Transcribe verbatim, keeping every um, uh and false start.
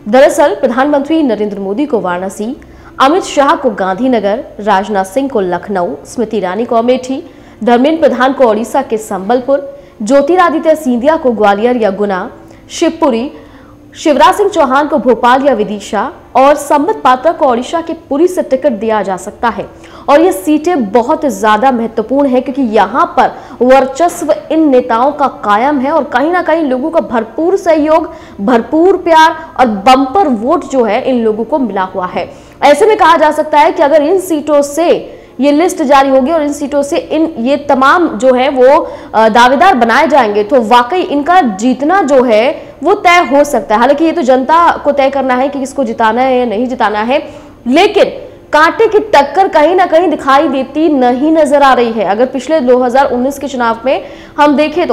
दरअसल प्रधानमंत्री नरेंद्र मोदी को वाराणसी, अमित शाह को गांधीनगर, राजनाथ सिंह को लखनऊ, स्मृति ईरानी को अमेठी, धर्मेंद्र प्रधान को ओडिशा के संबलपुर, ज्योतिरादित्य सिंधिया को ग्वालियर या गुना, शिवपुरी, शिवराज सिंह चौहान को भोपाल या विदिशा और संबित पात्रा को ओडिशा के पुरी से टिकट दिया जा सकता है। और ये सीटें बहुत ज्यादा महत्वपूर्ण है क्योंकि यहाँ पर वर्चस्व इन नेताओं का कायम है और कहीं ना कहीं लोगों का भरपूर सहयोग, भरपूर प्यार और बम्पर वोट जो है इन लोगों को मिला हुआ है। ऐसे में कहा जा सकता है कि अगर इन सीटों से ये लिस्ट जारी होगी और इन सीटों से इन ये तमाम जो है वो दावेदार बनाए जाएंगे तो वाकई इनका जीतना जो है वो तय हो सकता है। हालांकि ये तो जनता को तय करना है कि किसको जिताना है या नहीं जिताना है, लेकिन कांटे की टक्कर कहीं ना कहीं दिखाई देती नहीं नजर आ रही है। अगर पिछले दो हज़ार उन्नीस के चुनाव में हम देखें तो